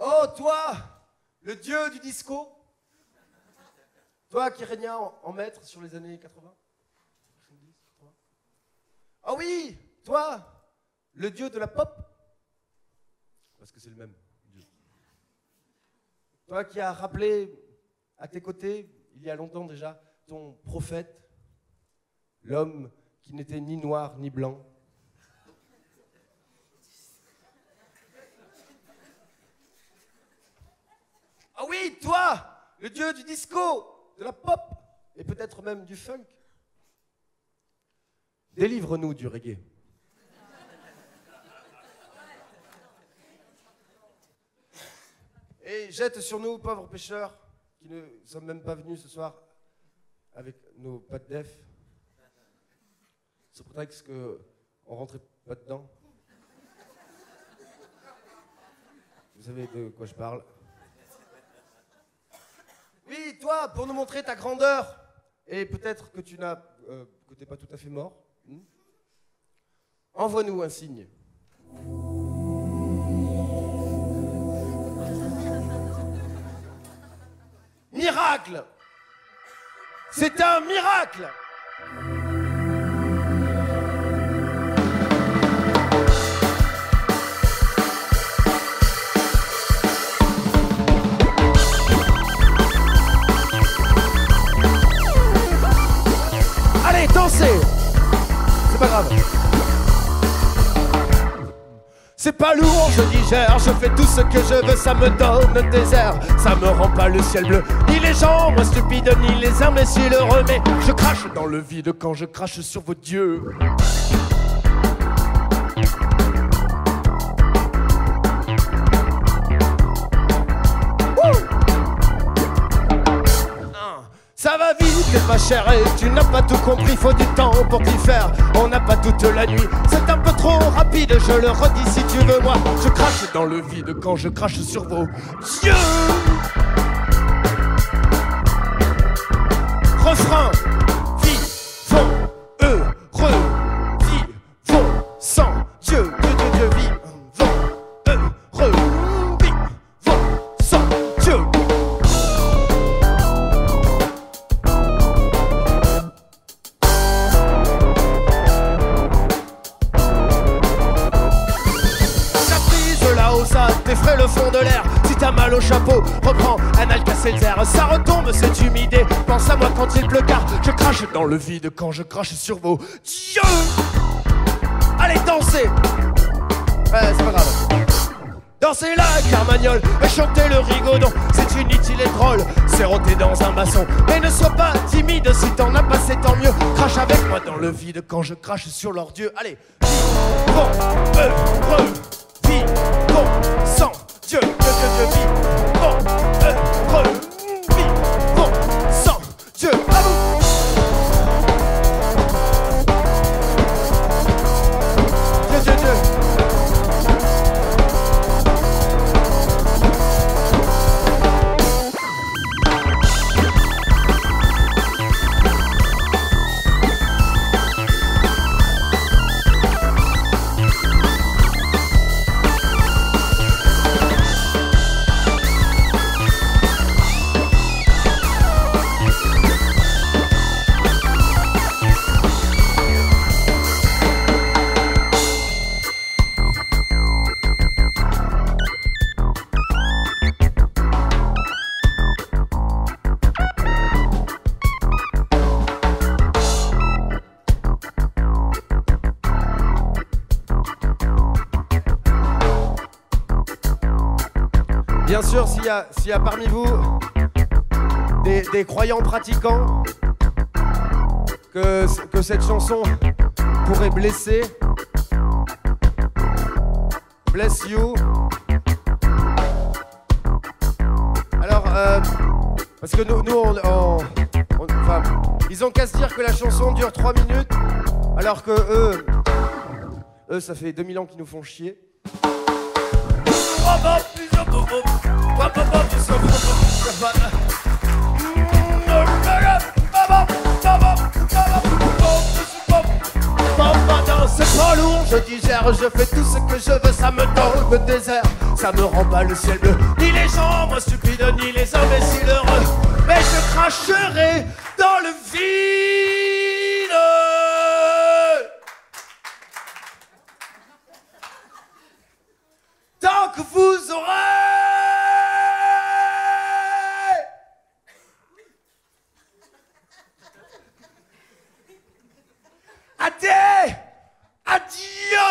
Oh, toi, le dieu du disco. Toi qui régna en maître sur les années 80. 70, 80. Oh oui, toi, le dieu de la pop. Parce que c'est le même dieu. Toi qui as rappelé à tes côtés, il y a longtemps déjà, ton prophète, l'homme qui n'était ni noir ni blanc. Ah oui, toi, le dieu du disco, de la pop, et peut-être même du funk. Délivre-nous du reggae. Et jette sur nous, pauvres pêcheurs, qui ne sommes même pas venus ce soir avec nos pattes d'EF, sous prétexte qu'on rentrait pas dedans. Vous savez de quoi je parle. Oui, toi, pour nous montrer ta grandeur, et peut-être que tu t'es pas tout à fait mort, envoie-nous un signe. Miracle! C'est un miracle! Allez, dansez! C'est pas grave. C'est pas lourd, je digère, je fais tout ce que je veux, ça me donne des airs. Ça me rend pas le ciel bleu, ni les gens, moi stupides, ni les imbéciles heureux. Mais je crache dans le vide quand je crache sur vos dieux. Ça va vite, ma chère, et tu n'as pas tout compris, faut du temps pour t'y faire. On n'a pas toute la nuit, c'est un peu trop rapide, je le redis si tu veux, moi. Je crache dans le vide quand je crache sur vos dieux. Refrain, vivons heureux, vivons sans Dieu, Dieu, vivons heureux, vivons sans Dieu. Ça t'effraie le fond de l'air. Si t'as mal au chapeau, reprends un Alka-Seltzer. Ça retombe, c'est humidé. Pense à moi quand il pleut car je crache dans le vide quand je crache sur vos dieux. Allez, dansez. C'est pas grave. Dansez la carmagnole et chantez le rigodon. C'est inutile et drôle, c'est roté dans un maçon. Mais ne sois pas timide, si t'en as pas c'est tant mieux. Crache avec moi dans le vide quand je crache sur leurs dieux. Allez, vivons heureux. Vivons sans Dieu, Dieu, vivons heureux, vivons sans Dieu, à vous. Dieu, Dieu, Dieu. Bien sûr, s'il y a parmi vous des croyants pratiquants que cette chanson pourrait blesser, bless you. Alors, parce que nous enfin, ils ont qu'à se dire que la chanson dure 3 minutes, alors que eux, ça fait 2000 ans qu'ils nous font chier. C'est pas lourd, je se digère. Je fais tout ce que je veux, ça me donne le désert. Ça me rend pas le ciel bleu, ni les gens moins stupides, ni les imbéciles heureux. Mais je cracherai dans le vide. Tant que vous aurez adieu.